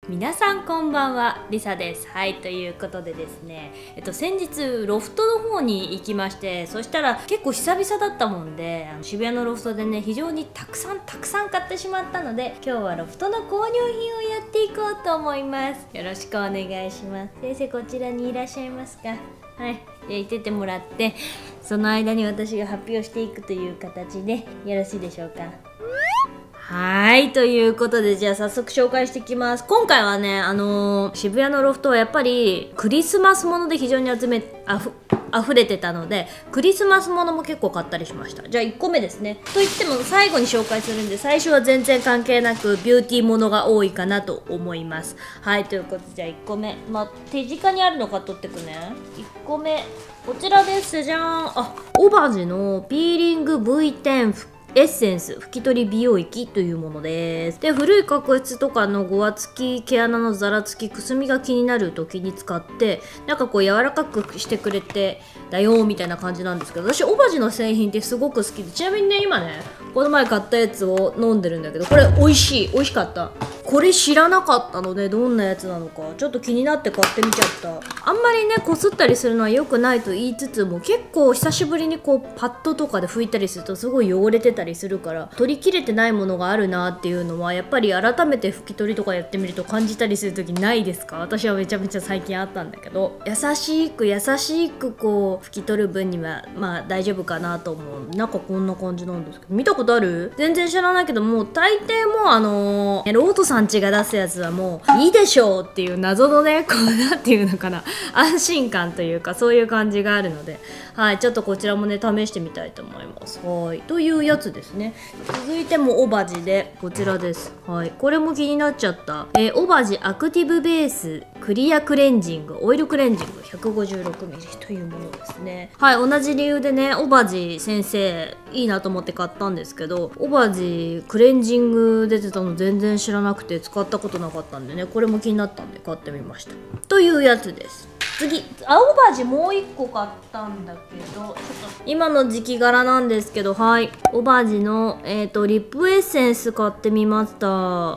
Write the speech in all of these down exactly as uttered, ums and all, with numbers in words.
皆さんこんばんは、りさです。はい、ということでですね、えっと先日ロフトの方に行きまして、そしたら結構久々だったもんで、あの渋谷のロフトでね非常にたくさんたくさん買ってしまったので、今日はロフトの購入品をやっていこうと思います。よろしくお願いします。先生こちらにいらっしゃいますか？はい、でいててもらって、その間に私が発表していくという形でよろしいでしょうか？はい、ということで、じゃあ早速紹介していきます。今回はね、あのー、渋谷のロフトはやっぱりクリスマスもので非常に集めあふ溢れてたので、クリスマスものも結構買ったりしました。じゃあいっこめですね。といっても最後に紹介するんで、最初は全然関係なくビューティーものが多いかなと思います。はい、ということで、じゃあいっこめ、まあ、手近にあるのか取ってくね。いっこめこちらです。じゃーん。あ、オバジのピーリング ブイテン エッセンス拭き取り美容液というものです。で、古い角質とかのごわつき、毛穴のざらつき、くすみが気になる時に使って、なんかこう柔らかくしてくれてだよみたいな感じなんですけど、私オバジの製品ってすごく好きで、ちなみにね今ねこの前買ったやつを飲んでるんだけど、これ美味しい美味しかった。これ知らなかったので、どんなやつなのかちょっと気になって買ってみちゃった。あんまりねこすったりするのは良くないと言いつつも、結構久しぶりにこうパッドとかで拭いたりするとすごい汚れてたりするから、取り切れてないものがあるなっていうのはやっぱり改めて拭き取りとかやってみると感じたりする時ないですか？私はめちゃめちゃ最近あったんだけど、優しく優しくこう拭き取る分にはまあ大丈夫かなと思う。なんかこんな感じなんですけど、見たことある？全然知らないけど、もう大抵もうあのー、ロートさんちが出すやつはもういいでしょうっていう謎のね、こうなんていうのかな、安心感というかそういう感じがあるので、はい、ちょっとこちらもね試してみたいと思います。はいというやつですね。続いてもオバジでこちらです。はい、これも気になっちゃった、えー、オバジアクティブベースクリアクレンジングオイルクレンジング ひゃくごじゅうろくミリ というものですね。はい、同じ理由でねオバジ先生いいなと思って買ったんですけど、オバジクレンジング出てたの全然知らなくて使ったことなかったんでね、これも気になったんで買ってみましたというやつです。次、青バジもういっこ買ったんだけど、ちょっと今の時期柄なんですけど、はい、オバジの、えーと、リップエッセンス買ってみました。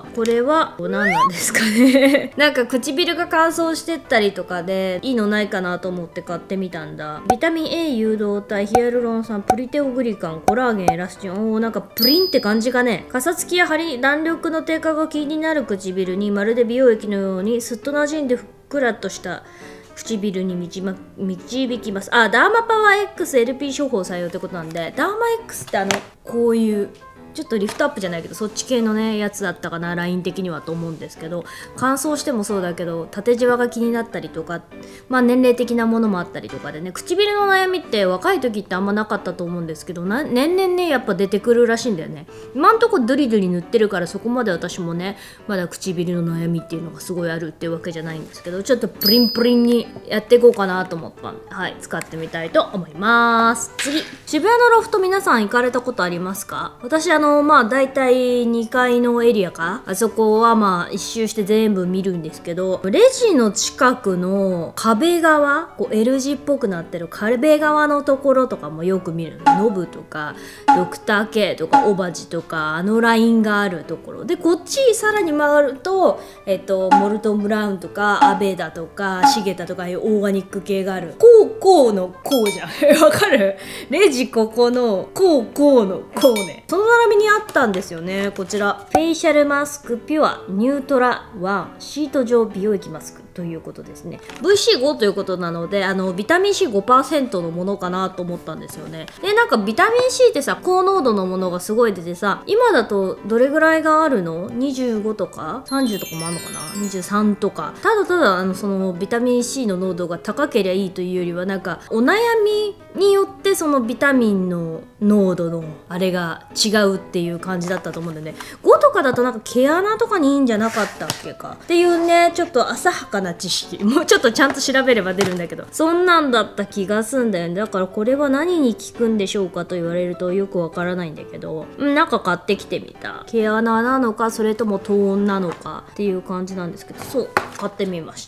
これは何なんですかねなんか唇が乾燥してったりとかでいいのないかなと思って買ってみたんだ。ビタミン A 誘導体、ヒアルロン酸、プリテオグリカン、コラーゲン、エラスチン。おー、なんかプリンって感じがね。かさつきや張り、弾力の低下が気になる唇にまるで美容液のようにすっと馴染んでふっくらとした唇に導きます。あ、ダーマパワー X エルピー 処方採用ってことなんで、ダーマ X ってあのこういうちょっとリフトアップじゃないけどそっち系のねやつだったかな、ライン的にはと思うんですけど、乾燥してもそうだけど縦じわが気になったりとか、まあ年齢的なものもあったりとかでね、唇の悩みって若い時ってあんまなかったと思うんですけど、な年々ねやっぱ出てくるらしいんだよね。今んとこドリドリ塗ってるからそこまで私もねまだ唇の悩みっていうのがすごいあるっていうわけじゃないんですけど、ちょっとプリンプリンにやっていこうかなと思ったんで、はい、使ってみたいと思います。次、渋谷のロフト皆さん行かれたことありますか？私あのまあだいたいにかいのエリアか、あそこはまあ一周して全部見るんですけど、レジの近くの壁側、こう L 字っぽくなってる壁側のところとかもよく見るの。ノブとかドクター K とかオバジとかあのラインがあるところで、こっちさらに曲がるとえっとモルトンブラウンとかアベダとかシゲタとかいうオーガニック系がある。こうこうのこうじゃんわかる？レジここのこうこうのこうね、その並びにあったんですよね。こちらフェイシャルマスクピュアニュートラワンシート状美容液マスクということですね。 ブイシーご ということなので、あのビタミン シーごパーセント のものかなと思ったんですよね。でなんかビタミン C ってさ高濃度のものがすごい出てさ、今だとどれぐらいがあるの？にじゅうごとかさんじゅうとかもあるのかな、にじゅうさんとか。ただただあのそのビタミン C の濃度が高ければいいというよりは、なんかお悩みによってそのビタミンの濃度のあれが違うっていう感じだったと思うんでね。ごとかだとなんか毛穴とかにいいんじゃなかったっけかっていうね、ちょっと浅はかな知識、もうちょっとちゃんと調べれば出るんだけど、そんなんだった気がすんだよね。だからこれは何に効くんでしょうかと言われるとよくわからないんだけど、うんなんか買ってきてみた。毛穴なのかそれともトーンなのかっていう感じなんですけど、そう買ってみました。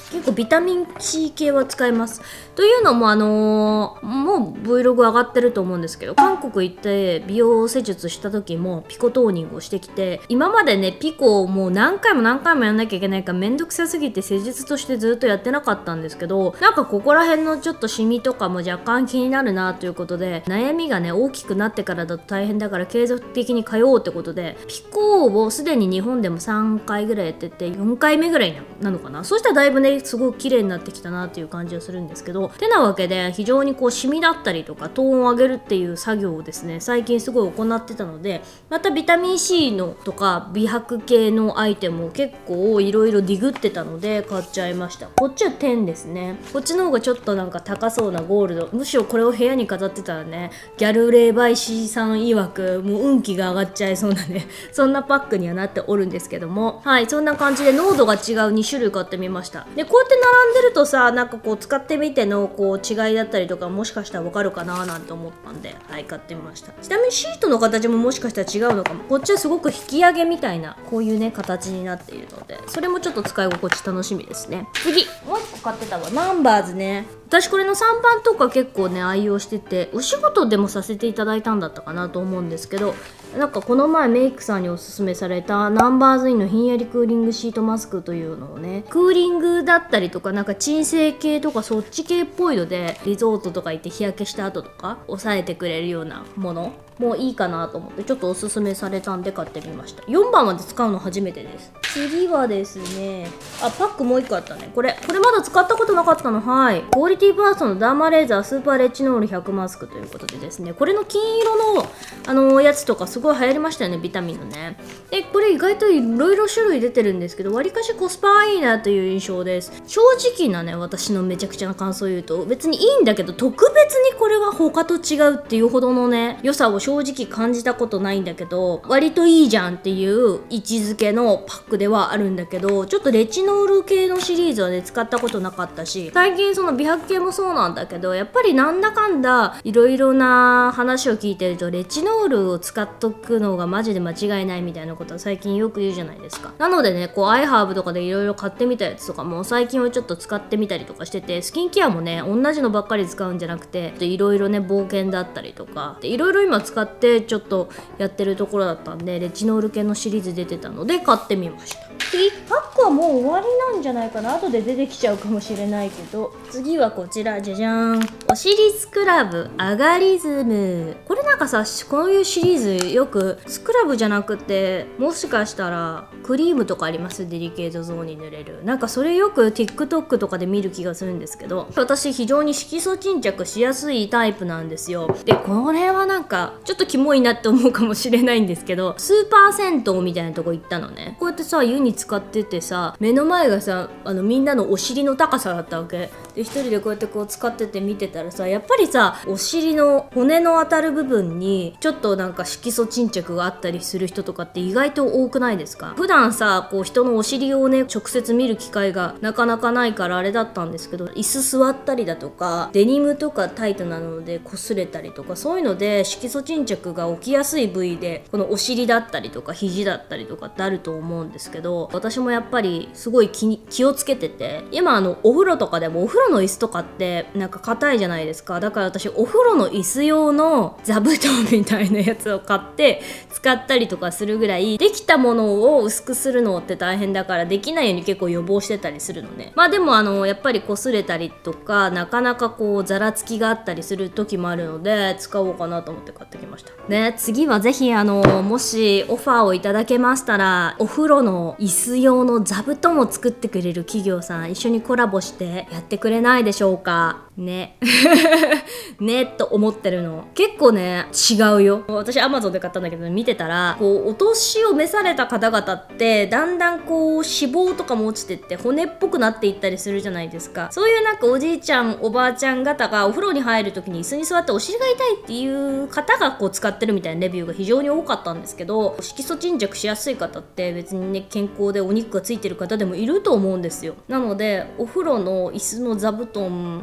結構ビタミン C 系は使います。というのもあのー、もう Vlog 上がってると思うんですけど、韓国行って美容施術した時もピコトーニングをしてきて、今までねピコをもう何回も何回もやんなきゃいけないからめんどくさすぎて施術としてずっとやってなかったんですけど、なんかここら辺のちょっとシミとかも若干気になるなということで、悩みがね大きくなってからだと大変だから継続的に通おうってことで、ピコをすでに日本でもさんかいぐらいやっててよんかいめぐらいなのかな。そうしたらだいぶねすごく綺麗になってきたなっていう感じがするんですけど、てなわけで非常にこうシミだったりとかトーンを上げるっていう作業をですね最近すごい行ってたので、またビタミン C のとか美白系のアイテムを結構いろいろディグってたので買っちゃいました。こっちはじゅうですね。こっちの方がちょっとなんか高そうなゴールド、むしろこれを部屋に飾ってたらねギャル霊媒師さん曰くもう運気が上がっちゃいそうなねそんなパックにはなっておるんですけども、はい、そんな感じで濃度が違うに種類買ってみました。でこうやって並んでるとさ、なんかこう使ってみてのこう違いだったりとかもしかしたらわかるかななんて思ったんで、はい、買ってみました。ちなみにシートの形ももしかしたら違うのかも。こっちはすごく引き上げみたいなこういうね形になっているので、それもちょっと使い心地楽しみですね。次もう一個買ってたわ、ナンバーズね。私これのさんばんとか結構ね愛用してて、お仕事でもさせていただいたんだったかなと思うんですけど、なんかこの前メイクさんにおすすめされたナンバーズインのひんやりクーリングシートマスクというのをね、クーリングだったりとかなんか鎮静系とかそっち系っぽいので、リゾートとか行って日焼けした後とか抑えてくれるようなものもういいかなと思ってちょっとおすすめされたんで買ってみました。よんばんまで使うの初めてです。次はですね、あ、パックもういっこあったね。これこれまだ使ったことなかったの。はい、クオリティパーソンのダーマレーザースーパーレチノールひゃくマスクということでですね、これの金色のあのやつとかすごい流行りましたよね、ビタミンのね。でこれ意外といろいろ種類出てるんですけど、わりかしコスパいいなという印象です。正直なね私のめちゃくちゃな感想を言うと、別にいいんだけど特別にこれは他と違うっていうほどのね良さを正直感じたことないんだけど、割といいじゃんっていう位置づけのパックではあるんだけど、ちょっとレチノール系のシリーズはね使ったことなかったし、最近その美白系もそうなんだけど、やっぱりなんだかんだいろいろな話を聞いてるとレチノールを使っとくのがマジで間違いないみたいなことは最近よく言うじゃないですか。なのでねこうアイハーブとかでいろいろ買ってみたやつとかも最近はちょっと使ってみたりとかしてて、スキンケアもね同じのばっかり使うんじゃなくていろいろね冒険だったりとかいろいろ今使ってちょっとやってるところだったんで、レチノール系のシリーズ出てたので買ってみました。次パックはもう終わりなんじゃないかな。後で出てきちゃうかもしれないけど、次はこちらじゃじゃーん、お尻スクラブアガリズム。これなんかさこういうシリーズよくスクラブじゃなくてもしかしたらクリームとかあります、デリケートゾーンに塗れる。なんかそれよく TikTok とかで見る気がするんですけど、私非常に色素沈着しやすいタイプなんですよ。でこれはなんかちょっとキモいなって思うかもしれないんですけど、スーパー銭湯みたいなとこ行ったのね。こうやってさ湯に使っててさ、目の前がさあのみんなのお尻の高さだったわけで、一人でこうやってこう使ってて見てたらさ、やっぱりさお尻の骨の当たる部分にちょっとなんか色素沈着があったりする人とかって意外と多くないですか。普段さこう人のお尻をね直接見る機会がなかなかないからあれだったんですけど、椅子座ったりだとかデニムとかタイトなので擦れたりとかそういうので色素沈着が起きやすい部位で、このお尻だったりとか肘だったりとかってあると思うんですけど、私もやっぱりすごい 気, に気をつけてて、今あのお風呂とかでもお風呂の椅子とかってなんか硬いじゃないですか。だから私お風呂の椅子用の座布団みたいなやつを買って使ったりとかするぐらい、できたものを薄くするのって大変だからできないように結構予防してたりするのね。まあでもあのやっぱり擦れたりとかなかなかこうざらつきがあったりする時もあるので使おうかなと思って買ってきましたね。次はぜひあのもしオファーをいただけましたら、お風呂の椅子用の座布団を作ってくれる企業さん一緒にコラボしてやってくれないでしょうかねねと思ってるの。結構ね違うよ。私アマゾンで買ったんだけど見てたら、こうお年を召された方々ってだんだんこう脂肪とかも落ちてって骨っぽくなっていったりするじゃないですか。そういうなんかおじいちゃんおばあちゃん方がお風呂に入る時に椅子に座ってお尻が痛いっていう方がこう使ってるみたいなレビューが非常に多かったんですけど、色素沈着しやすい方って別にね健康でお肉がついてる方でもいると思うんですよ。なのでお風呂の椅子の座布団ひど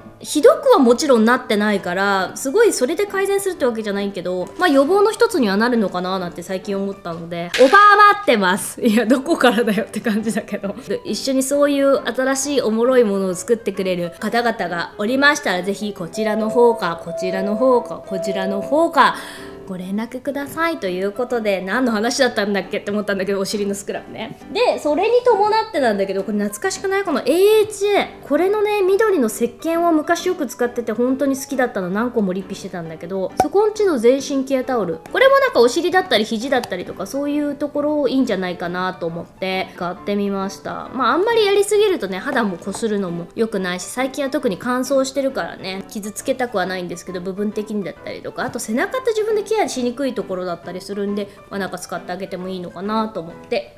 どくはもちろんなってないからすごいそれで改善するってわけじゃないけど、まあ予防の一つにはなるのかななんて最近思ったので、オファー待ってます。いやどこからだよって感じだけど一緒にそういう新しいおもろいものを作ってくれる方々がおりましたら、ぜひこちらの方かこちらの方かこちらの方かご連絡くださいということで、何の話だったんだっけって思ったんだけど、お尻のスクラブね。でそれに伴ってなんだけど、これ懐かしくない？この エーエイチエー、 これのね緑の石鹸を昔よく使ってて本当に好きだったの、何個もリピしてたんだけど、そこんちの全身ケアタオル、これもなんかお尻だったり肘だったりとかそういうところいいんじゃないかなと思って買ってみました。まああんまりやりすぎるとね肌もこするのも良くないし、最近は特に乾燥してるからね傷つけたくはないんですけど、部分的にだったりとか、あと背中って自分でケアしにくいところだったりするんで、まあ、なんか使ってあげてもいいのかなと思って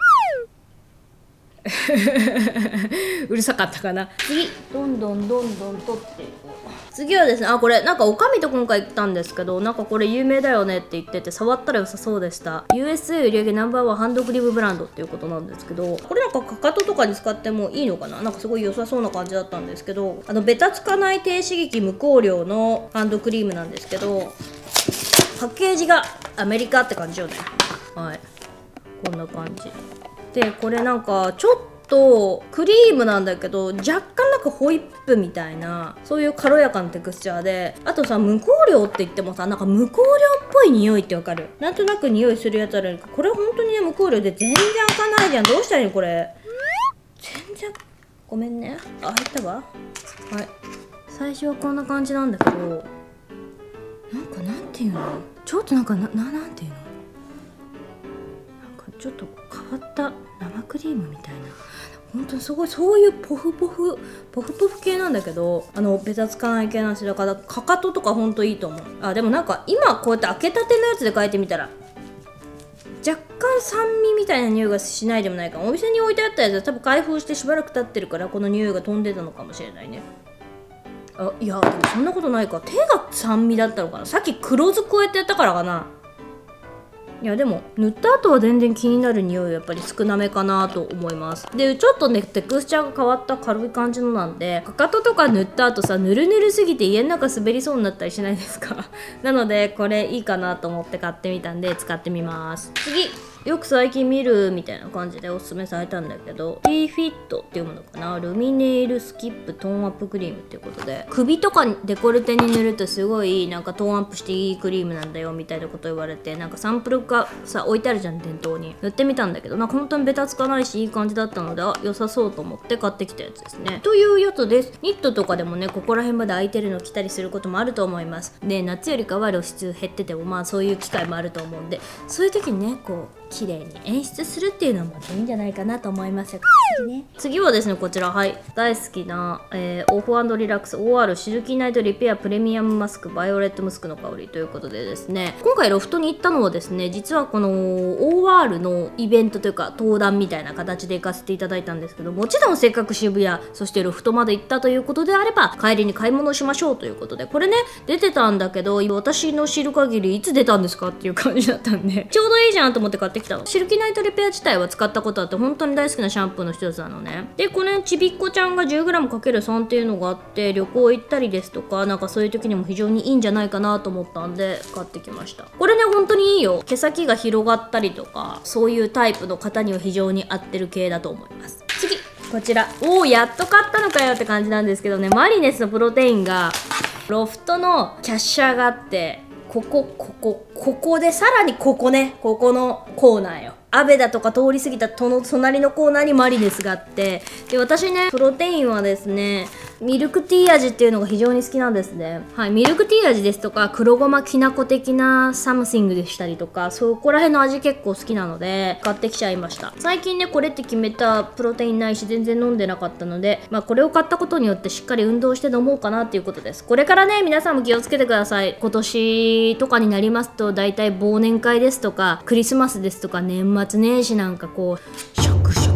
うるさかったかな。次どんどんどんどん取っていこう。次はですね、あこれなんかおかみと今回行ったんですけど、なんかこれ有名だよねって言ってて触ったら良さそうでした。 ユーエスエー 売上ナンバーワンハンドクリームブランドっていうことなんですけど、これなんかかかととかに使ってもいいのかな、なんかすごい良さそうな感じだったんですけど、あのベタつかない低刺激無香料のハンドクリームなんですけど、パッケージがアメリカって感じよね。はい、こんな感じで、これなんかちょっとクリームなんだけど若干なんかホイップみたいな、そういう軽やかなテクスチャーで、あとさ無香料って言ってもさ、なんか無香料っぽい匂いってわかる？なんとなく匂いするやつあるんだけど、これ本当にね無香料で全然開かないじゃん。どうしたらいいのこれ。全然ごめんね。あ、入ったわ。はい、最初はこんな感じなんだけど、なんかなんていうの、ちょっとなんかな、ななんていうの、なんかちょっと変わった生クリームみたいな、本当にすごいそういうポフポフポフポフ系なんだけど、あのベタつかない系なんですよ。だからかかととか本当いいと思う。あでもなんか今こうやって開けたてのやつで書いてみたら若干酸味みたいな匂いがしないでもないかも。お店に置いてあったやつは多分開封してしばらく経ってるからこの匂いが飛んでたのかもしれないね。あいやでもそんなことないか、手が酸味だったのかな、さっき黒酢こうやってやったからかな。いやでも塗った後は全然気になる匂いはやっぱり少なめかなと思います。でちょっとねテクスチャーが変わった軽い感じのなんで、かかととか塗った後さぬるぬるすぎて家の中滑りそうになったりしないですかなのでこれいいかなと思って買ってみたんで使ってみます。次よく最近見るみたいな感じでおすすめされたんだけど、 T フィットっていうものかな、ルミネイルスキップトーンアップクリームっていうことで、首とかデコルテに塗るとすごいなんかトーンアップしていいクリームなんだよみたいなこと言われて、なんかサンプルがさ置いてあるじゃん店頭に、塗ってみたんだけどなんか本当にベタつかないしいい感じだったので、あ良さそうと思って買ってきたやつですね。というやつです。ニットとかでもねここら辺まで空いてるの着たりすることもあると思います。で夏よりかは露出減っててもまあそういう機会もあると思うんで、そういう時にねこう綺麗に演出するっていうのもいいんじゃないかなと思いますよ、ね、次はですねこちら、はい大好きな、えー、オフ&リラックス オーアール シルキーナイトリペアプレミアムマスクバイオレットムスクの香りということでですね、今回ロフトに行ったのはですね、実はこの オーアール のイベントというか登壇みたいな形で行かせていただいたんですけど、もちろんせっかく渋谷そしてロフトまで行ったということであれば帰りに買い物をしましょうということで、これね出てたんだけど私の知る限りいつ出たんですかっていう感じだったんでちょうどいいじゃんと思って買ってきたの。シルキーナイトリペア自体は使ったことあって本当に大好きなシャンプーの一つなのね。でこれちびっこちゃんが じゅうグラムかけるさん っていうのがあって、旅行行ったりですとかなんかそういう時にも非常にいいんじゃないかなと思ったんで買ってきました。これね本当にいいよ。毛先が広がったりとかそういうタイプの方には非常に合ってる系だと思います。次こちら、おおやっと買ったのかよって感じなんですけどね、マリネスのプロテインがロフトのキャッシャーがあって、ここここここでさらにここね、ここのコーナーよ。アベダとか通り過ぎたとの隣のコーナーにマリネスがあって、で私ねプロテインはですねミルクティー味っていうのが非常に好きなんですね。はい、ミルクティー味ですとか黒ごまきなこ的なサムシングでしたりとか、そこら辺の味結構好きなので買ってきちゃいました。最近ねこれって決めたプロテインないし全然飲んでなかったので、まあこれを買ったことによってしっかり運動して飲もうかなっていうことです。これからね皆さんも気をつけてください。今年とかになりますとだいたい忘年会ですとかクリスマスですとか年末年始なんかこうショクショクショク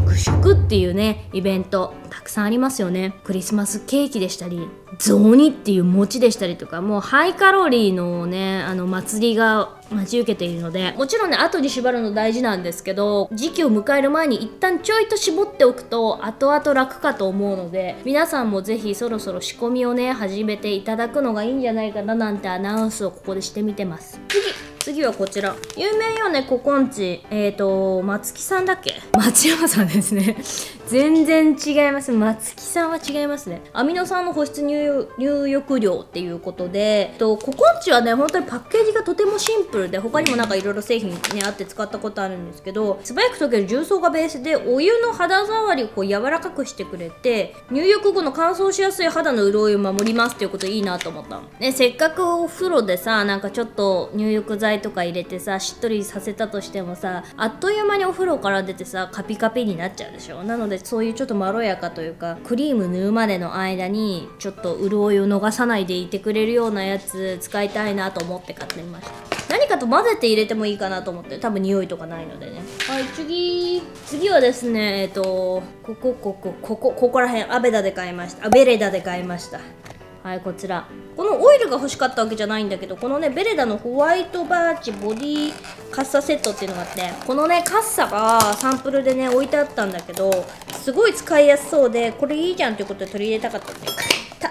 くっていうねイベントたくさんありますよね。クリスマスケーキでしたり、雑煮っていう餅でしたりとか、もうハイカロリーのねあの祭りが待ち受けているので、もちろんね後に縛るの大事なんですけど、時期を迎える前に一旦ちょいと絞っておくと後々楽かと思うので、皆さんもぜひそろそろ仕込みをね始めていただくのがいいんじゃないかななんてアナウンスをここでしてみてます。次次はこちら有名よね、ココンチ。えっ、ー、と松木さんだっけ、松山さんですね全然違います。松木さんは違いますね。アミノ酸の保湿入入浴量っていうことで、とココンチはね本当にパッケージがとてもシンプルで、他にもなんかいろいろ製品ねあって使ったことあるんですけど、素早く溶ける重曹がベースでお湯の肌触りをこう柔らかくしてくれて、入浴後の乾燥しやすい肌の潤いを守りますっていうことでいいなと思ったのね。せっかくお風呂でさなんかちょっと入浴剤とか入れてさしっとりさせたとしてもさ、あっという間にお風呂から出てさカピカピになっちゃうでしょ。なのでそういうちょっとまろやかというか、クリーム塗るまでの間にちょっと潤いを逃さないでいてくれるようなやつ使いたいなと思って買ってみました。何かと混ぜて入れてもいいかなと思って、多分匂いとかないのでね。はい、次次はですねえっとここここここここら辺アベダで買いました。あベレダで買いました。はい、こちらこのオイルが欲しかったわけじゃないんだけど、このねベレダのホワイトバーチボディカッサセットっていうのがあって、このねカッサがサンプルでね置いてあったんだけど、すごい使いやすそうでこれいいじゃんっていうことで取り入れたかったんで買った。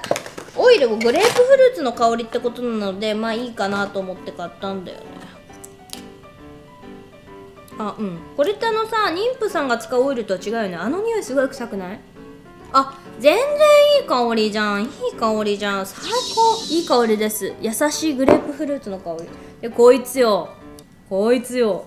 オイルをグレープフルーツの香りってことなのでまあいいかなと思って買ったんだよね。あうん、これってあのさ妊婦さんが使うオイルとは違うよね。あの匂いすごい臭くない？あ、全然いい香りじゃん。いい香りじゃん。最高。いい香りです。優しいグレープフルーツの香り。で、こいつよ。こいつよ。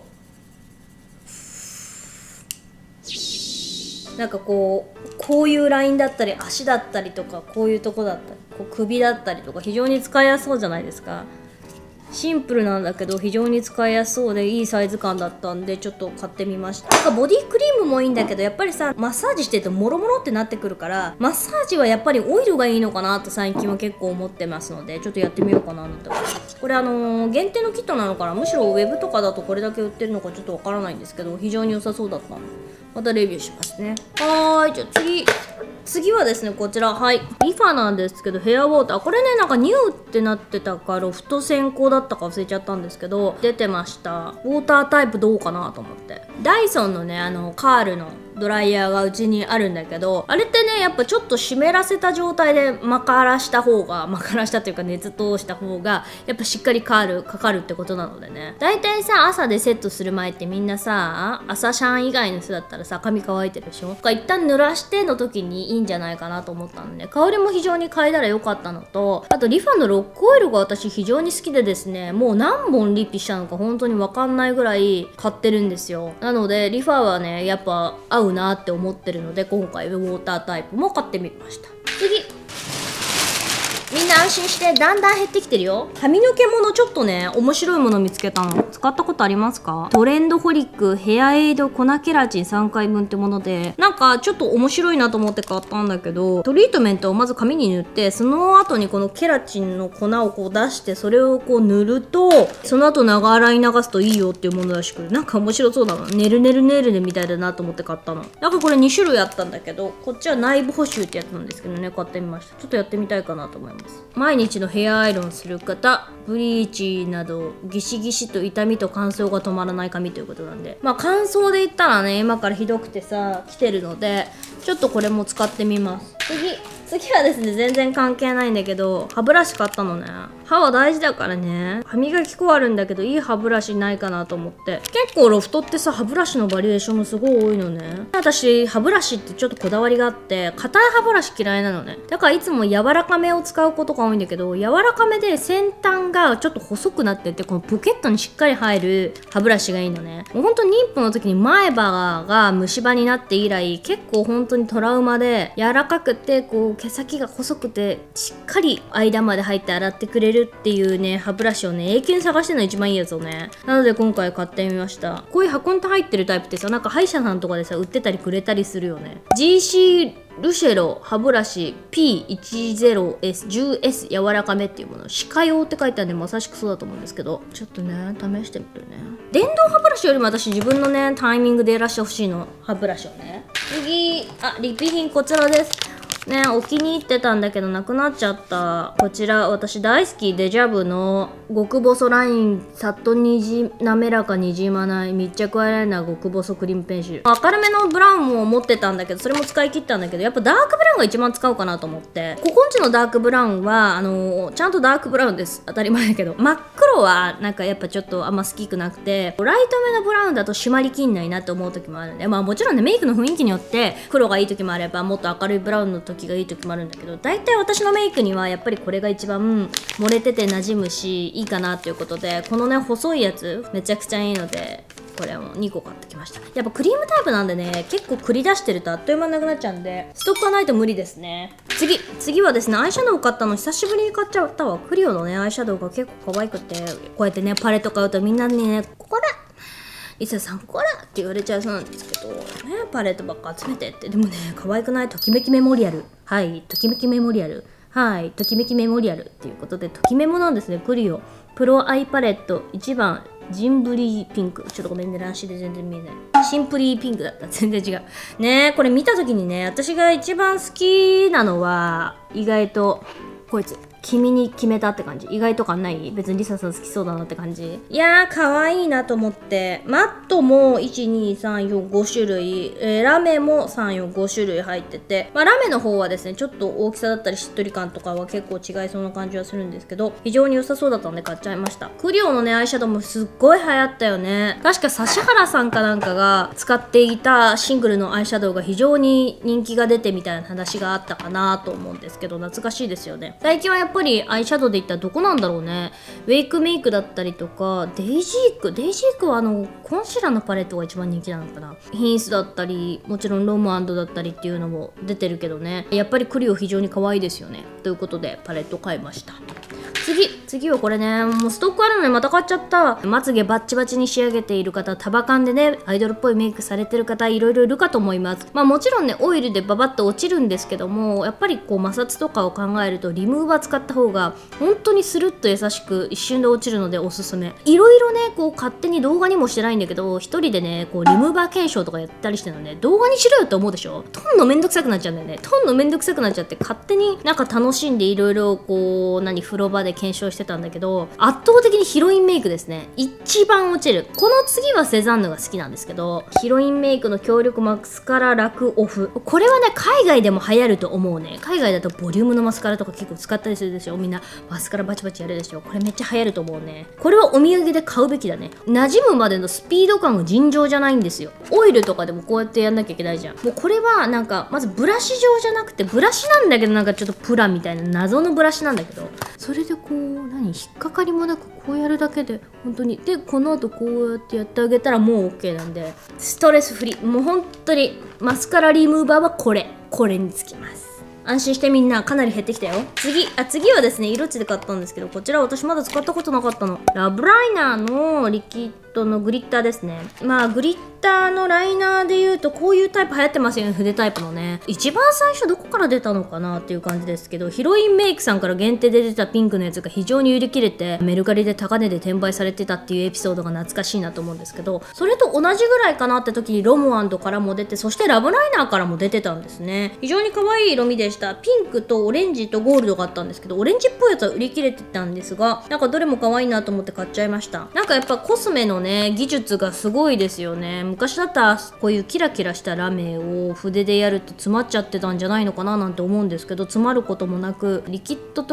なんかこう、こういうラインだったり、足だったりとか、こういうとこだったり、こう首だったりとか、非常に使いやすそうじゃないですか。シンプルなんだけど非常に使いやすそうでいいサイズ感だったんでちょっと買ってみました。なんかボディクリームもいいんだけどやっぱりさマッサージしてるとモロモロってなってくるから、マッサージはやっぱりオイルがいいのかなと最近は結構思ってますので、ちょっとやってみようかなと思って。これあのー、限定のキットなのかな、むしろウェブとかだとこれだけ売ってるのかちょっとわからないんですけど非常に良さそうだったのでまたレビューしますね。はーい、じゃあ次次はですねこちら、はいリファなんですけどヘアウォーター、これねなんかニューってなってたかロフト先行だったか忘れちゃったんですけど出てました。ウォータータイプどうかなと思って、ダイソンのねあのカールのドライヤーがうちにあるんだけど、あれってねやっぱちょっと湿らせた状態でまからした方がまからしたというか熱通した方がやっぱしっかりカールかかるってことなのでね、だいたいさ朝でセットする前ってみんなさ朝シャン以外の人だったらさ髪乾いてるでしょ。一旦濡らしての時にいいんじゃないかなと思ったので、香りも非常に嗅いだら良かったのと、あとリファのロックオイルが私非常に好きでですね、もう何本リピしたのか本当に分かんないぐらい買ってるんですよ。なのでリファはねやっぱ合うなって思ってるので今回ウォータータイプも買ってみました。次みんな安心してだんだん減ってきてるよ。髪の毛ものちょっとね面白いもの見つけたの。使ったことありますか？トレンドホリックヘアエイド粉ケラチンさんかいぶんってもので、なんかちょっと面白いなと思って買ったんだけど、トリートメントをまず髪に塗ってその後にこのケラチンの粉をこう出してそれをこう塗るとその後長洗い流すといいよっていうものらしく、なんか面白そうだな。ねるねるねるねみたいだなと思って買ったの。なんかこれに種類あったんだけどこっちは内部補修ってやつなんですけどね買ってみました。ちょっとやってみたいかなと思います。毎日のヘアアイロンする方、ブリーチなどギシギシと痛みと乾燥が止まらない髪ということなんで、まあ乾燥で言ったらね今からひどくてさ来てるのでちょっとこれも使ってみます。次次はですね全然関係ないんだけど歯ブラシ買ったのね。歯は大事だからね、歯磨き粉あるんだけどいい歯ブラシないかなと思って、結構ロフトってさ歯ブラシのバリエーションもすごい多いのね。私歯ブラシってちょっとこだわりがあって硬い歯ブラシ嫌いなのね。だからいつも柔らかめを使うことが多いんだけど、柔らかめで先端がちょっと細くなっててこのポケットにしっかり入る歯ブラシがいいのね。もうほんと妊婦の時に前歯が虫歯になって以来結構本当にトラウマで、柔らかくてこう毛先が細くてしっかり間まで入って洗ってくれるっていうね歯ブラシをね永久に探してるのが一番いいやつをね、なので今回買ってみました。こういう箱に入ってるタイプってさ、なんか歯医者さんとかでさ売ってたりくれたりするよね。 ジーシー ルシェロ歯ブラシ ピーじゅうエス じゅうエス 柔らかめっていうもの、歯科用って書いてあるんでまさしくそうだと思うんですけど、ちょっとね試してみてね。電動歯ブラシよりも私自分のねタイミングでやらしてほしいの、歯ブラシをね。次、あ、リピ品こちらですね。お気に入ってたんだけどなくなっちゃった。こちら私大好き、デジャブの極細ラインさっとにじ滑らかにじまない密着アイライナー極細クリームペンシル、明るめのブラウンも持ってたんだけどそれも使い切ったんだけど、やっぱダークブラウンが一番使おうかなと思って、ここんちのダークブラウンはあのー、ちゃんとダークブラウンです、当たり前だけど真っ黒はなんかやっぱちょっとあんま好きくなくて、ライトめのブラウンだと締まりきんないなって思う時もあるんで、まあもちろんねメイクの雰囲気によって黒がいい時もあればもっと明るいブラウンの時がいい時もあるんだけど、大体私のメイクにはやっぱりこれが一番漏れてて馴染むしいいかなっていうことで、このね細いやつめちゃくちゃいいのでこれもにこ買ってきました。やっぱクリームタイプなんでね結構繰り出してるとあっという間なくなっちゃうんでストックがないと無理ですね。次次はですねアイシャドウ買ったの久しぶりに買っちゃったわ。クリオのねアイシャドウが結構可愛くて、こうやってねパレット買うとみんなにねこれリサさんこれって言われちゃうそうなんですけどね、パレットばっか集めてって。でもね可愛くない？ときめきメモリアル、はいときめきメモリアル、はいときめきメモリアルっていうことでときメモなんですね。クリオプロアイパレットいちばんジンブリーピンク、ちょっとごめんね乱視で全然見えない、シンプリーピンクだった、全然違うね。これ見た時にね私が一番好きなのは意外とこいつ、君に決めたって感じ。意外と感ない？別にリサさん好きそうだなって感じ。いやー可愛いなと思って、マットもいちにさんよんご種類、えー、ラメもさんよんご種類入ってて、まあ、ラメの方はですねちょっと大きさだったりしっとり感とかは結構違いそうな感じはするんですけど非常に良さそうだったので買っちゃいました。クリオのねアイシャドウもすっごい流行ったよね。確か指原さんかなんかが使っていたシングルのアイシャドウが非常に人気が出てみたいな話があったかなと思うんですけど懐かしいですよね。最近はやっぱりアイシャドウでいったらどこなんだろうね。ウェイクメイクだったりとかデイジークデイジークはあのコンシーラーのパレットが一番人気なのかな。ヒンスだったりもちろんロム&だったりっていうのも出てるけどね、やっぱりクリオ非常に可愛いですよね。ということでパレット買いました。次次はこれね、もうストックあるのでまた買っちゃった。まつげバッチバチに仕上げている方、束感でねアイドルっぽいメイクされてる方いろいろいるかと思います。まあもちろんねオイルでババッと落ちるんですけども、やっぱりこう摩擦とかを考えるとリムーバー使った方が本当にスルッと優しく一瞬で落ちるのでおすすめ。いろいろねこう勝手に動画にもしてないんだけど一人でねこうリムーバー検証とかやったりしてるので、動画にしろよって思うでしょ。撮んのめんどくさくなっちゃうんだよね。撮んのめんどくさくなっちゃって勝手になんか楽しんでいろいろこう何風呂場で検証してたんだけど、圧倒的にヒロインメイクですね。一番落ちる。この次はセザンヌが好きなんですけど、ヒロインメイクの強力マスカララクオフ、これはね海外でも流行ると思うね。海外だとボリュームのマスカラとか結構使ったりするでしょ。みんなマスカラバチバチやるでしょ。これめっちゃ流行ると思うね。これはお土産で買うべきだね。馴染むまでのスピード感が尋常じゃないんですよ。オイルとかでもこうやってやんなきゃいけないじゃん。もうこれはなんかまずブラシ状じゃなくて、ブラシなんだけどなんかちょっとプラみたいな謎のブラシなんだけど、それでこう何引っかかりもなくこうやるだけで本当に、でこの後こうやってやってあげたらもう OK なんでストレスフリー。もう本当にマスカラリムーバーはこれこれにつきます。安心してみんな、かなり減ってきたよ。次、あ、次はですね、色地で買ったんですけど、こちら私まだ使ったことなかったの。ラブライナーのリキッドのグリッターですね。まあ、グリッターのライナーで言うと、こういうタイプ流行ってますよね、筆タイプのね。一番最初どこから出たのかなっていう感じですけど、ヒロインメイクさんから限定で出たピンクのやつが非常に売り切れて、メルカリで高値で転売されてたっていうエピソードが懐かしいなと思うんですけど、それと同じぐらいかなって時にロムアンドからも出て、そしてラブライナーからも出てたんですね。非常に可愛い色味でした。ピンクとオレンジとゴールドがあったんですけど、オレンジっぽいやつは売り切れてたんですが、なんかどれも可愛いなと思って買っちゃいました。なんかやっぱコスメのね技術がすごいですよね。昔だったらこういうキラキラしたラメを筆でやると詰まっちゃってたんじゃないのかななんて思うんですけど、詰まることもなくリキッドとか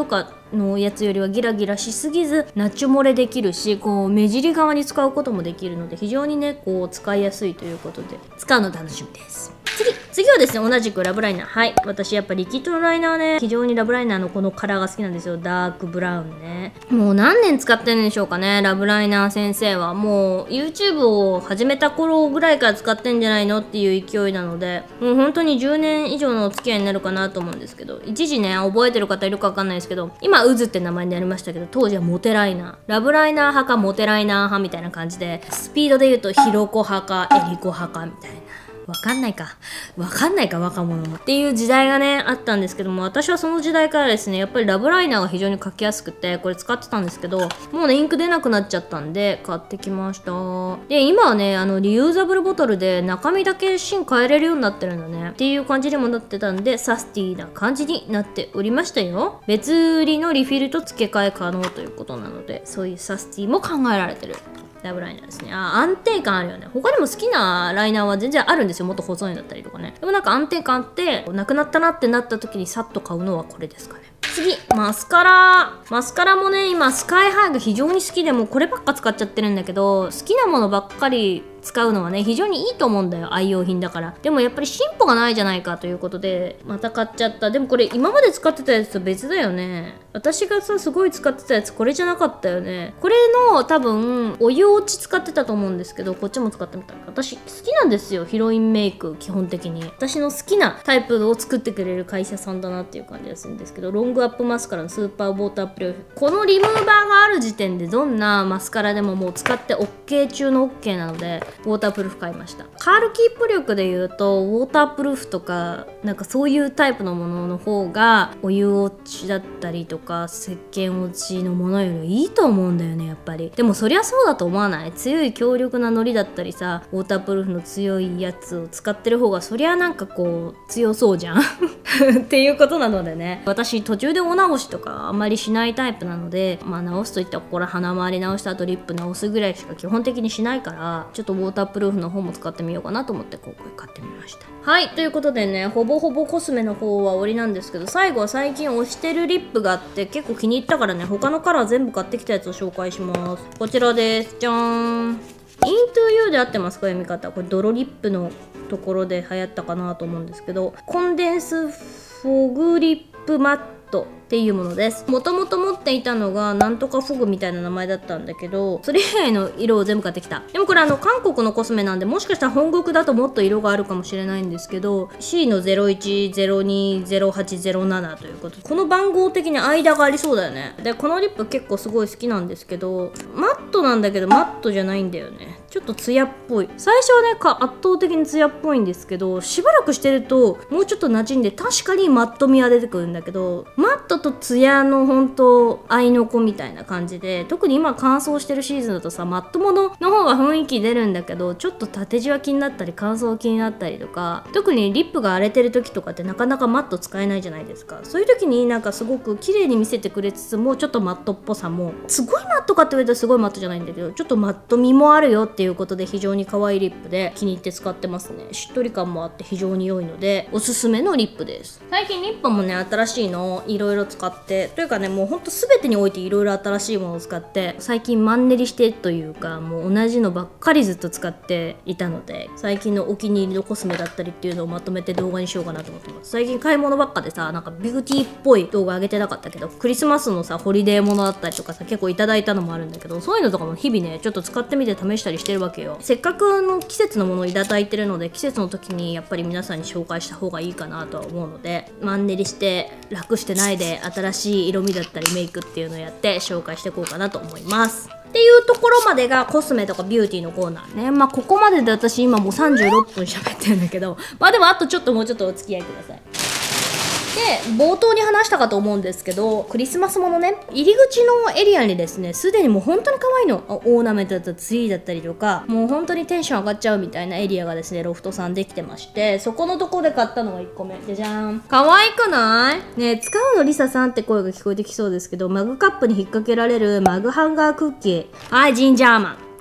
のやつよりはギラギラしすぎずナチュ漏れできるし、こう目尻側に使うこともできるので非常にねこう使いやすいということで使うの楽しみです。次次はですね、同じくラブライナー。はい、私やっぱリキッドのライナーね、非常にラブライナーのこのカラーが好きなんですよ。ダークブラウンね。もう何年使ってるんでしょうかね、ラブライナー先生は。もう YouTube を始めた頃ぐらいから使ってんじゃないのっていう勢いなので、もう本当にじゅうねん以上のお付き合いになるかなと思うんですけど、一時ね覚えてる方いるかわかんないですけど、今ウズって名前になりましたけど、当時はモテライナー、ラブライナー派かモテライナー派みたいな感じで、スピードで言うとヒロコ派かエリコ派かみたいな、わかんないか。わかんないか、若者も。っていう時代がね、あったんですけども、私はその時代からですね、やっぱりラブライナーが非常に描きやすくて、これ使ってたんですけど、もうね、インク出なくなっちゃったんで、買ってきました。で、今はね、あの、リユーザブルボトルで中身だけ芯変えれるようになってるんだね。っていう感じにもなってたんで、サスティーな感じになっておりましたよ。別売りのリフィルと付け替え可能ということなので、そういうサスティーも考えられてる。ラブライナーですね。あ、安定感あるよね。他にも好きなライナーは全然あるんですよ。もっと細いのだったりとかね。でもなんか安定感あって、なくなったなってなった時にさっと買うのはこれですかね。次、マスカラ。マスカラもね、今スカイハイが非常に好きで、もうこればっか使っちゃってるんだけど、好きなものばっかり使うのはね非常にいいと思うんだよ、愛用品だから。でもやっぱり進歩がないじゃないかということでまた買っちゃった。でもこれ今まで使ってたやつと別だよね。私がさすごい使ってたやつこれじゃなかったよね。これの多分お湯落ち使ってたと思うんですけど、こっちも使ってみた。私好きなんですよ、ヒロインメイク。基本的に私の好きなタイプを作ってくれる会社さんだなっていう感じがするんですけど、ロングアップマスカラのスーパーウォータープレイ、このリムーバーがある時点でどんなマスカラでももう使って OK 中の OK なので、ウォータープルーフ買いました。カールキープ力で言うとウォータープルーフとかなんかそういうタイプのものの方がお湯落ちだったりとか石鹸落ちのものよりいいと思うんだよね、やっぱり。でもそりゃそうだと思わない？強い強力なノリだったりさ、ウォータープルーフの強いやつを使ってる方がそりゃなんかこう強そうじゃんっていうことなのでね、私途中でお直しとかあんまりしないタイプなので、まあ直すといったらここら鼻周り直した後リップ直すぐらいしか基本的にしないから、ちょっとウォータープルーフの方も使ってみようかなと思って今回買ってみました。はい、ということでね、ほぼほぼコスメの方は終わりなんですけど、最後は最近推してるリップがあって結構気に入ったからね、他のカラー全部買ってきたやつを紹介します。こちらです。じゃーん。イントゥユーで合ってますか、読み方。これ泥リップのところで流行ったかなと思うんですけど、コンデンスフォグリップマットっていうものです。もともと持っていたのがなんとかフォグみたいな名前だったんだけど、それ以外の色を全部買ってきた。でもこれあの韓国のコスメなんで、もしかしたら本国だともっと色があるかもしれないんですけど、 シー のゼロいちゼロにゼロはちゼロななということで、この番号的に間がありそうだよね。でこのリップ結構すごい好きなんですけど、マットなんだけどマットじゃないんだよね。ちょっとツヤっぽい。最初はねか圧倒的にツヤっぽいんですけど、しばらくしてるともうちょっと馴染んで確かにマット味は出てくるんだけど、マットとツヤの本当合いの子みたいな感じで、特に今乾燥してるシーズンだとさ、マットものの方が雰囲気出るんだけど、ちょっと縦じわ気になったり乾燥気になったりとか、特にリップが荒れてる時とかってなかなかマット使えないじゃないですか。そういう時になんかすごく綺麗に見せてくれつつも、ちょっとマットっぽさも、すごいマットかって言われたらすごいマットじゃないんだけど、ちょっとマット味もあるよっていうことで非常に可愛いリップで気に入って使ってますね。しっとり感もあって非常に良いのでおすすめのリップです。最近リップもね新しいのをいろいろ使って、というかねもうほんと全てにおいていろいろ新しいものを使って最近マンネリしてというか、もう同じのばっかりずっと使っていたので、最近のお気に入りのコスメだったりっていうのをまとめて動画にしようかなと思ってます。最近買い物ばっかでさ、なんかビューティーっぽい動画上げてなかったけど、クリスマスのさホリデーものだったりとかさ結構いただいたのもあるんだけど、そういうのとかも日々ねちょっと使ってみて試したりしてるわけよ。せっかくの季節のものをいただいてるので、季節の時にやっぱり皆さんに紹介した方がいいかなとは思うので、マンネリして楽してないで新しい色味だったりメイクっていうのをやって紹介していこうかなと思います。っていうところまでがコスメとかビューティーのコーナーね。まあここまでで私今もうさんじゅうろっぷん喋ってるんだけど、まあでもあとちょっともうちょっとお付き合いください。で冒頭に話したかと思うんですけど、クリスマスものね、入り口のエリアにですね、すでにもう本当に可愛いの、オーナメントだったりツリーだったりとか、もう本当にテンション上がっちゃうみたいなエリアがですねロフトさんできてまして、そこのところで買ったのがいっこめでじゃーん。可愛くないね。使うのリサさんって声が聞こえてきそうですけど、マグカップに引っ掛けられるマグハンガークッキー。はい、ジンジャーマン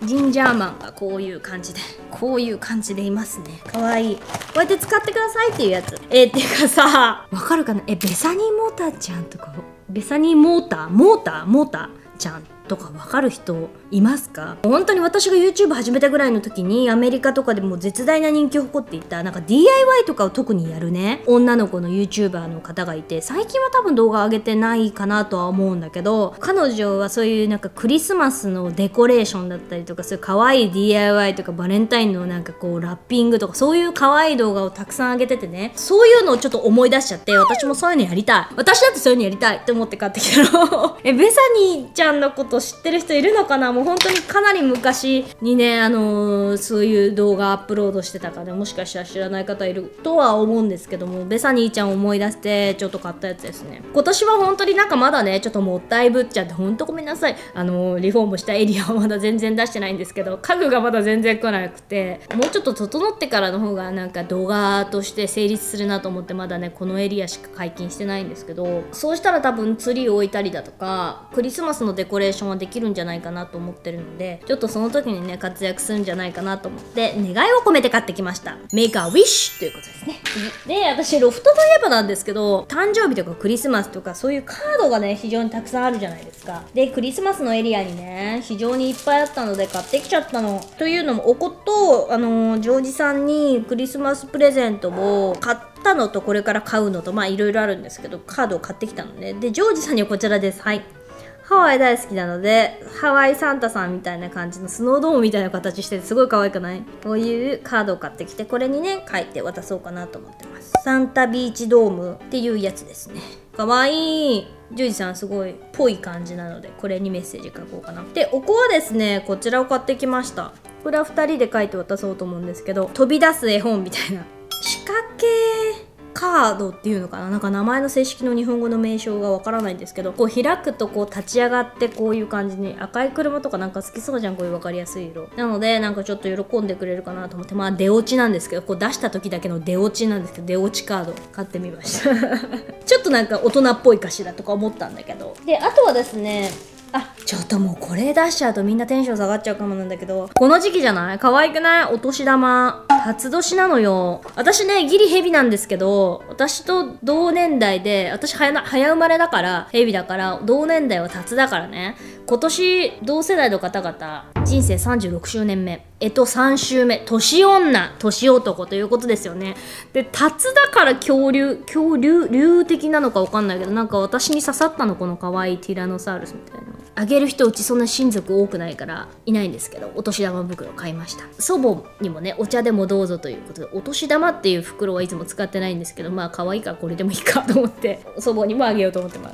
ジンジャーマンがこういう感じでこういう感じでいますね。かわいい。こうやって使ってくださいっていうやつ。えー、っていうかさ、わかるかな。えベサニーモーターちゃんとか、ベサニーモーターモーターモーターちゃんとかわかる人いますか？本当に私が YouTube 始めたぐらいの時にアメリカとかでも絶大な人気を誇っていたなんか ディーアイワイ とかを特にやるね女の子の YouTuber の方がいて、最近は多分動画上げてないかなとは思うんだけど、彼女はそういうなんかクリスマスのデコレーションだったりとか、そういう可愛い ディーアイワイ とかバレンタインのなんかこうラッピングとか、そういう可愛い動画をたくさん上げててね、そういうのをちょっと思い出しちゃって、私もそういうのやりたい、私だってそういうのやりたいって思って買ってきたのえベサニーちゃんのこと知ってる人いるのかな。もう本当にかなり昔にね、あのー、そういう動画アップロードしてたから、ね、もしかしたら知らない方いるとは思うんですけども、ベサニーちゃんを思い出してちょっと買ったやつですね。今年は本当になんかまだねちょっともったいぶっちゃって、ほんとごめんなさい。あのー、リフォームしたエリアはまだ全然出してないんですけど、家具がまだ全然来なくて、もうちょっと整ってからの方がなんか動画として成立するなと思って、まだねこのエリアしか解禁してないんですけど、そうしたら多分ツリーを置いたりだとかクリスマスのデコレーションはできるんじゃないかなと思ってるので、ちょっとその時にね活躍するんじゃないかなと思って願いを込めて買ってきました。 Make a wish ということですね。で、私ロフトといえばなんですけど、誕生日とかクリスマスとかそういうカードがね非常にたくさんあるじゃないですか。でクリスマスのエリアにね非常にいっぱいあったので買ってきちゃったの。というのもおこと、あのー、ジョージさんにクリスマスプレゼントを買ったのとこれから買うのとまあいろいろあるんですけど、カードを買ってきたのね。でジョージさんにはこちらです。はい、ハワイ大好きなので、ハワイサンタさんみたいな感じのスノードームみたいな形しててすごい可愛くない？こういうカードを買ってきて、これにね書いて渡そうかなと思ってます。サンタビーチドームっていうやつですね。可愛い。ジョージさんすごいぽい感じなので、これにメッセージ書こうかな。でお子はですねこちらを買ってきました。これはふたりで書いて渡そうと思うんですけど、飛び出す絵本みたいな仕掛けカードっていうのかな、なんか名前の正式の日本語の名称がわからないんですけど、こう開くとこう立ち上がってこういう感じに、赤い車とかなんか好きそうじゃん、こういう分かりやすい色なので、なんかちょっと喜んでくれるかなと思って、まあ出落ちなんですけど、こう出した時だけの出落ちなんですけど、出落ちカード買ってみましたちょっとなんか大人っぽいかしらとか思ったんだけど。であとはですね、あ、ちょっともうこれ出しちゃうとみんなテンション下がっちゃうかもなんだけど、この時期じゃない？可愛くない？お年玉。初年なのよ。私ね、ギリヘビなんですけど、私と同年代で、私早な早生まれだから、ヘビだから、同年代はタツだからね。今年、同世代の方々、人生さんじゅうろくしゅうねんめ。えっと、さん週目。年女、年男ということですよね。で、タツだから恐竜、恐竜、竜的なのかわかんないけど、なんか私に刺さったの、この可愛いティラノサウルスみたいな。あげる人うちそんな親族多くないからいないんですけど、お年玉袋買いました。祖母にもね、お茶でもどうぞということで、お年玉っていう袋はいつも使ってないんですけど、まあ可愛いからこれでもいいかと思って祖母にもあげようと思ってます。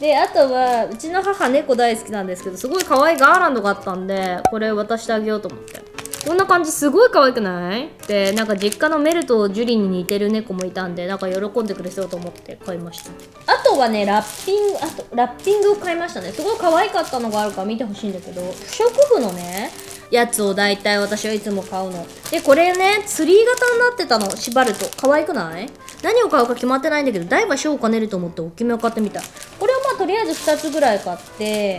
であとはうちの母猫大好きなんですけど、すごい可愛いガーランドがあったんで、これ渡してあげようと思って。こんな感じすごい可愛くない？でなんか実家のメルとジュリに似てる猫もいたんで、なんか喜んでくれそうと思って買いました。あとはね、ラッピング、あとラッピングを買いましたね。すごい可愛かったのがあるから見てほしいんだけど、不織布のねやつを大体私はいつも買うので、これねツリー型になってたの。縛ると可愛くない？何を買うか決まってないんだけど、大は小を兼ねると思って大きめを買ってみた。これをまあとりあえずふたつぐらい買って、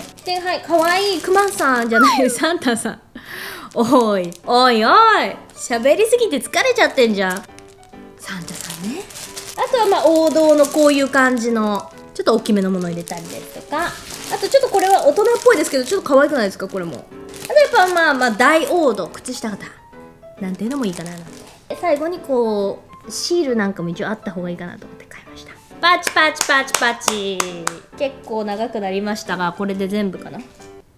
ではい、可愛いクマさんじゃないサンタさんおいおいおい、喋りすぎて疲れちゃってんじゃんサンタさんね。あとはまあ王道のこういう感じのちょっと大きめのものを入れたりですとか、あとちょっとこれは大人っぽいですけどちょっと可愛くないですか、これも。あとやっぱまあまあ大王道、靴下型なんていうのもいいかななんて。最後にこうシールなんかも一応あった方がいいかなと思って買いました。パチパチパチパチ。結構長くなりましたが、これで全部かな。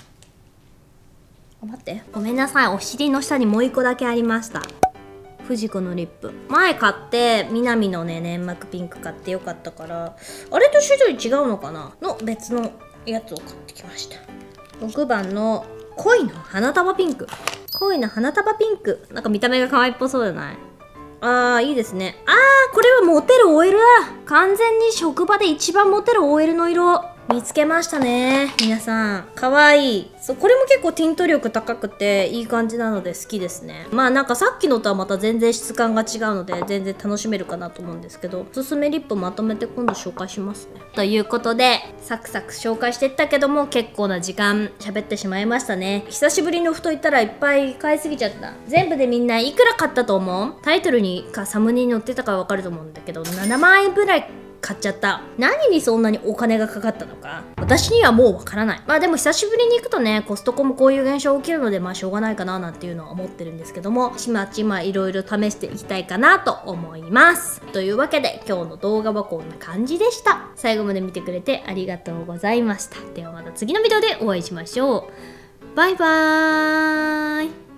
待って、ごめんなさい、お尻の下にもう一個だけありました。フジコのリップ前買って、南のね粘膜ピンク買ってよかったから、あれと種類違うのかなの別のやつを買ってきました。ろくばんの恋の花束ピンク。恋の花束ピンク、なんか見た目が可愛いっぽそうじゃない？あー、いいですね。あー、これはモテる オーエル だ。完全に職場で一番モテる オーエル の色。 見つけましたね皆さん。かわいい。そう、これも結構ティント力高くていい感じなので好きですね。まあなんかさっきのとはまた全然質感が違うので全然楽しめるかなと思うんですけど、おすすめリップまとめて今度紹介しますね。ということでサクサク紹介していったけども結構な時間喋ってしまいましたね。久しぶりのふと行ったらいっぱい買いすぎちゃった。全部でみんないくら買ったと思う？タイトルにかサムネに載ってたからわかると思うんだけどななまんえんぐらい買っちゃった。何にそんなにお金がかかったのか私にはもうわからない。まあでも久しぶりに行くとね、コストコもこういう現象起きるのでまあしょうがないかななんていうのは思ってるんですけども、ちまちまいろいろ試していきたいかなと思います。というわけで今日の動画はこんな感じでした。最後まで見てくれてありがとうございました。ではまた次のビデオでお会いしましょう。バイバーイ。